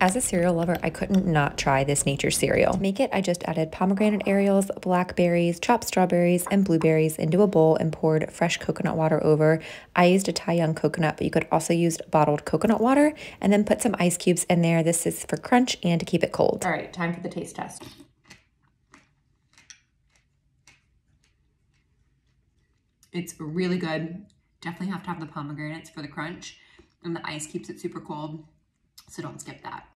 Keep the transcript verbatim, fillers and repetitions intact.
As a cereal lover, I couldn't not try this nature cereal. To make it, I just added pomegranate arils, blackberries, chopped strawberries, and blueberries into a bowl and poured fresh coconut water over. I used a Thai young coconut, but you could also use bottled coconut water, and then put some ice cubes in there. This is for crunch and to keep it cold. All right, time for the taste test. It's really good. Definitely have to have the pomegranates for the crunch, and the ice keeps it super cold, so don't skip that.